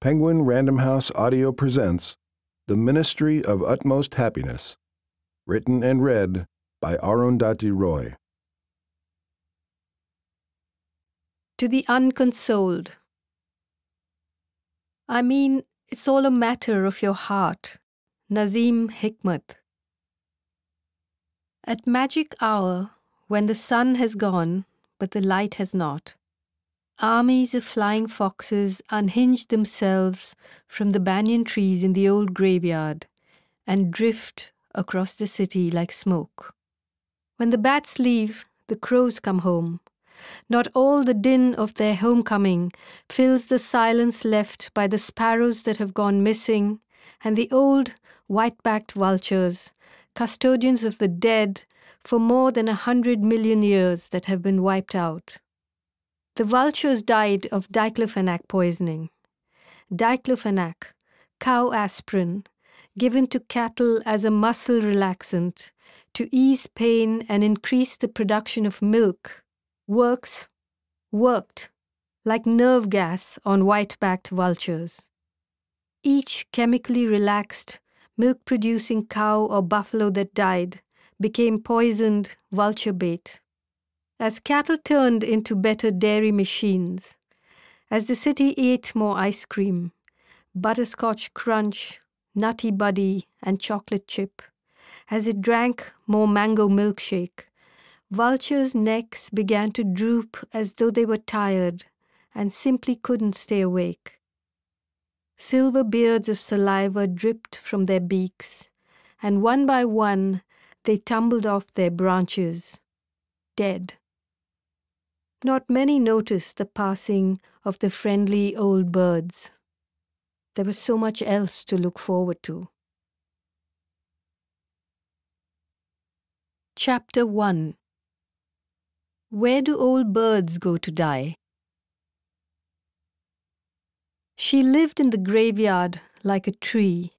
Penguin Random House Audio presents The Ministry of Utmost Happiness, written and read by Arundhati Roy. To the unconsoled. I mean, it's all a matter of your heart. Nazim Hikmat. At magic hour, when the sun has gone, but the light has not, armies of flying foxes unhinge themselves from the banyan trees in the old graveyard and drift across the city like smoke. When the bats leave, the crows come home. Not all the din of their homecoming fills the silence left by the sparrows that have gone missing and the old white-backed vultures, custodians of the dead for more than 100 million years that have been wiped out. The vultures died of diclofenac poisoning. Diclofenac, cow aspirin, given to cattle as a muscle relaxant to ease pain and increase the production of milk, worked like nerve gas on white-backed vultures. Each chemically relaxed, milk-producing cow or buffalo that died became poisoned vulture bait. As cattle turned into better dairy machines, as the city ate more ice cream, butterscotch crunch, nutty buddy, and chocolate chip, as it drank more mango milkshake, vultures' necks began to droop as though they were tired and simply couldn't stay awake. Silver beards of saliva dripped from their beaks, and one by one they tumbled off their branches, dead. Not many noticed the passing of the friendly old birds. There was so much else to look forward to. Chapter 1. Where do old birds go to die? She lived in the graveyard like a tree.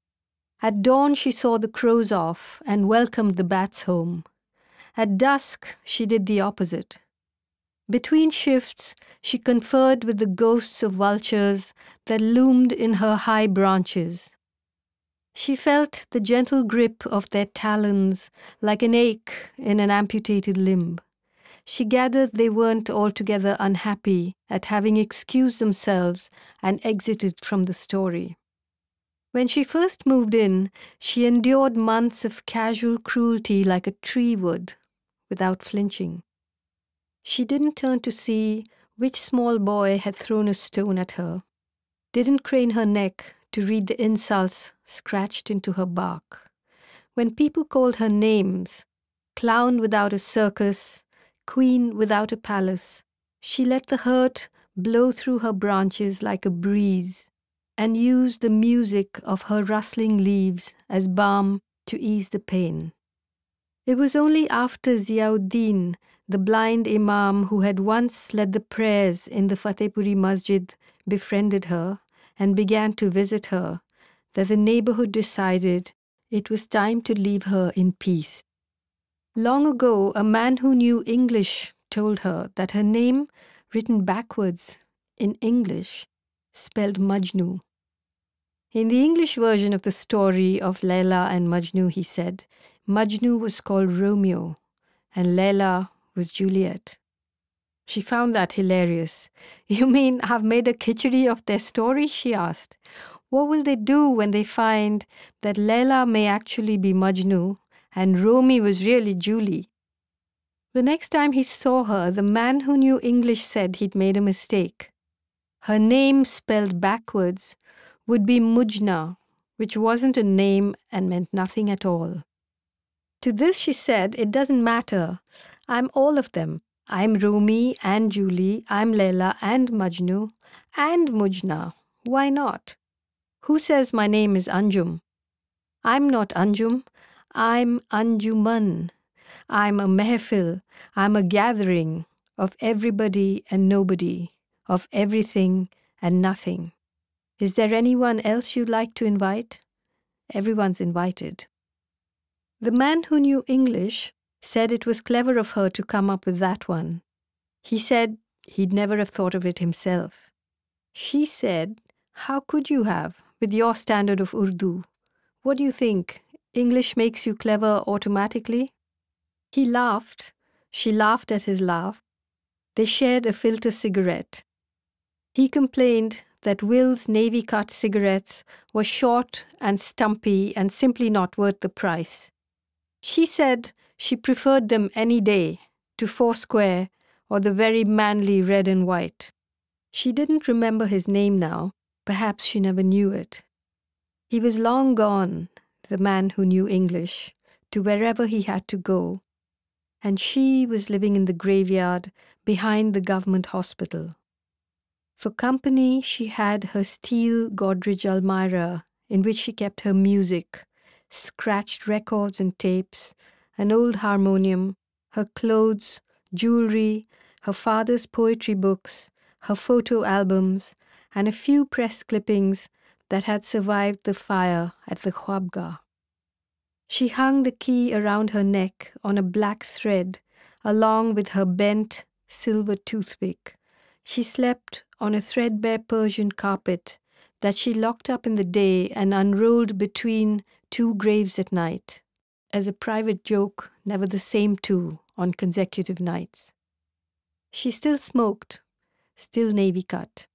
At dawn she saw the crows off and welcomed the bats home. At dusk she did the opposite. Between shifts, she conferred with the ghosts of vultures that loomed in her high branches. She felt the gentle grip of their talons like an ache in an amputated limb. She gathered they weren't altogether unhappy at having excused themselves and exited from the story. When she first moved in, she endured months of casual cruelty like a tree would, without flinching. She didn't turn to see which small boy had thrown a stone at her, didn't crane her neck to read the insults scratched into her bark. When people called her names, clown without a circus, queen without a palace, she let the hurt blow through her branches like a breeze and used the music of her rustling leaves as balm to ease the pain. It was only after Ziauddin, the blind imam who had once led the prayers in the Fatehpuri Masjid, befriended her and began to visit her, that the neighborhood decided it was time to leave her in peace. Long ago, a man who knew English told her that her name, written backwards in English, spelled Majnu. In the English version of the story of Layla and Majnu, he said, Majnu was called Romeo and Layla was Juliet. She found that hilarious. You mean I've made a khichdi of their story? She asked. What will they do when they find that Layla may actually be Majnu and Romy was really Julie? The next time he saw her, the man who knew English said he'd made a mistake. Her name spelled backwards would be Mujna, which wasn't a name and meant nothing at all. To this she said, it doesn't matter. I'm all of them. I'm Romy and Julie, I'm Layla and Majnu and Mujna. Why not? Who says my name is Anjum? I'm not Anjum. I'm Anjuman. I'm a mehfil. I'm a gathering of everybody and nobody, of everything and nothing. Is there anyone else you'd like to invite? Everyone's invited. The man who knew English said it was clever of her to come up with that one. He said he'd never have thought of it himself. She said, How could you have, with your standard of Urdu? What do you think? English makes you clever automatically? He laughed. She laughed at his laugh. They shared a filter cigarette. He complained that Will's navy-cut cigarettes were short and stumpy and simply not worth the price. She said she preferred them any day to Foursquare or the very manly red and white. She didn't remember his name now. Perhaps she never knew it. He was long gone, the man who knew English, to wherever he had to go, and she was living in the graveyard behind the government hospital. For company, she had her steel Godrej Almira in which she kept her music, scratched records and tapes, an old harmonium, her clothes, jewelry, her father's poetry books, her photo albums, and a few press clippings that had survived the fire at the Khwabgah. She hung the key around her neck on a black thread, along with her bent silver toothpick. She slept on a threadbare Persian carpet that she locked up in the day and unrolled between two graves at night, as a private joke, never the same two on consecutive nights. She still smoked, still navy cut.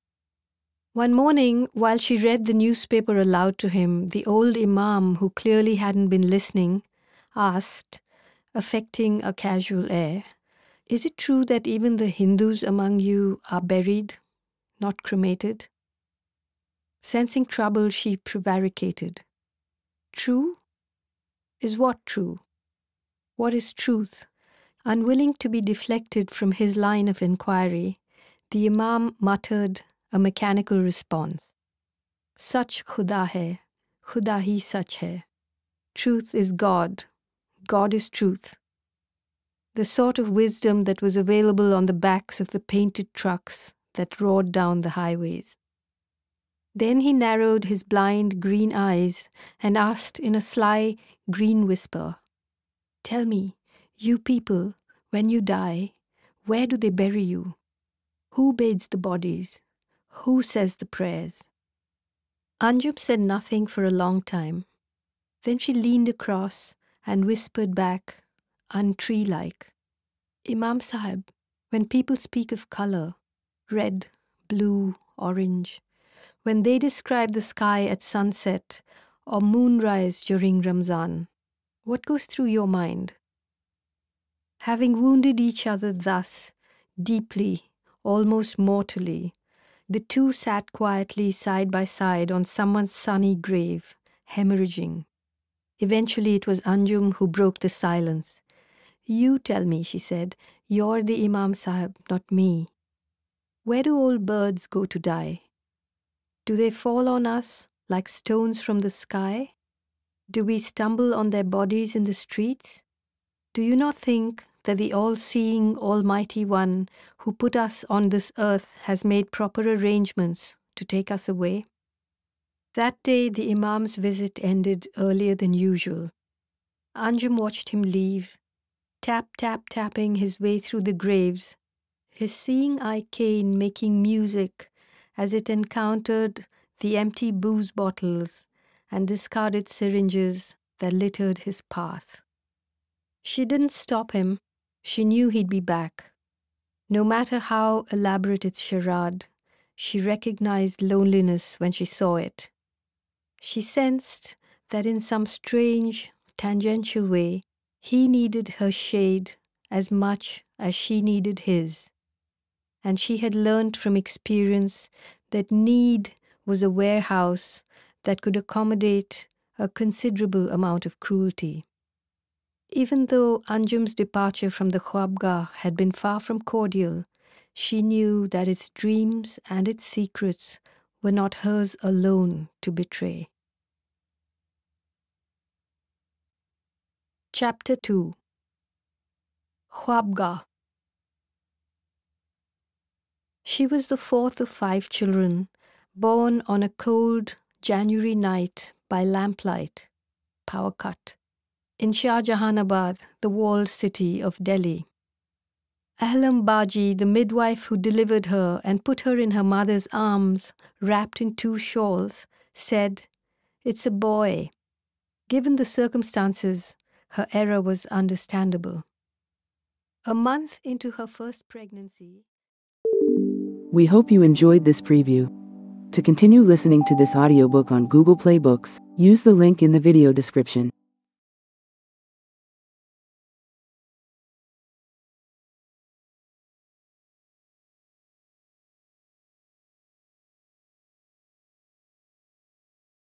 One morning, while she read the newspaper aloud to him, the old imam, who clearly hadn't been listening, asked, affecting a casual air, "Is it true that even the Hindus among you are buried, not cremated?" Sensing trouble, she prevaricated. "True? Is what true? What is truth?" Unwilling to be deflected from his line of inquiry, the imam muttered a mechanical response. Sach Khuda hai, Khuda hi sach hai. Truth is God. God is truth. The sort of wisdom that was available on the backs of the painted trucks that roared down the highways. Then he narrowed his blind green eyes and asked in a sly green whisper, "Tell me, you people, when you die, where do they bury you? Who bathes the bodies? Who says the prayers?" Anjum said nothing for a long time. Then she leaned across and whispered back, untree-like, "Imam Sahib, when people speak of color, red, blue, orange, when they describe the sky at sunset or moonrise during Ramzan, what goes through your mind?" Having wounded each other thus, deeply, almost mortally, the two sat quietly side by side on someone's sunny grave, hemorrhaging. Eventually it was Anjum who broke the silence. "You tell me," she said. "You're the Imam Sahib, not me. Where do old birds go to die? Do they fall on us like stones from the sky? Do we stumble on their bodies in the streets? Do you not think that the all-seeing, almighty one who put us on this earth has made proper arrangements to take us away?" That day the Imam's visit ended earlier than usual. Anjum watched him leave, tapping his way through the graves, his seeing eye cane making music as it encountered the empty booze bottles and discarded syringes that littered his path. She didn't stop him. She knew he'd be back. No matter how elaborate its charade, she recognized loneliness when she saw it. She sensed that in some strange, tangential way, he needed her shade as much as she needed his. And she had learned from experience that need was a warehouse that could accommodate a considerable amount of cruelty. Even though Anjum's departure from the Khwabgah had been far from cordial, she knew that its dreams and its secrets were not hers alone to betray. Chapter 2. Khwabgah. She was the fourth of 5 children, born on a cold January night by lamplight, power cut, in Shah Jahanabad, the walled city of Delhi. Ahlam Baji, the midwife who delivered her and put her in her mother's arms, wrapped in 2 shawls, said, "It's a boy." Given the circumstances, her error was understandable. A month into her first pregnancy, We hope you enjoyed this preview. To continue listening to this audiobook on Google Play Books, use the link in the video description.